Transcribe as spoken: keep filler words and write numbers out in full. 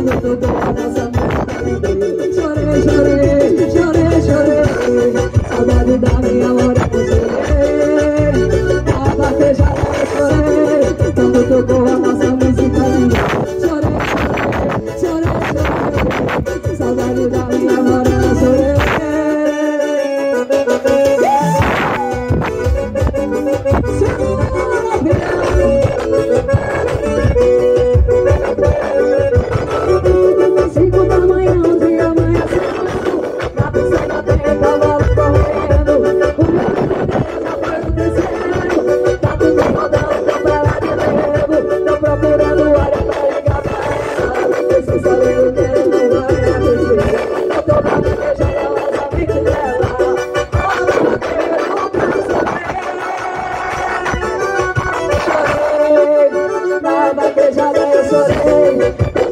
quando tocou a nossa música. Chorei, chorei, chorei, chorei. Saudade da minha morena, chorei. A vaquejada eu chorei quando tocou a nossa música. Chorei, chorei, chorei, chorei. Saudade da minha morena, chorei. Cinco da manhã, um dia amanhecendo, na pista da terra, cavalo correndo. O meu verdadeiro já foi descendo. Tá tudo rodando, capela de levo. Tô procurando área pra ligar pra ela. Preciso saber o que ela não vai acontecer. Eu tô pra beijar ela, já vi que dela. Ela não quero pra saber. Chorei, na vaquejada eu chorei.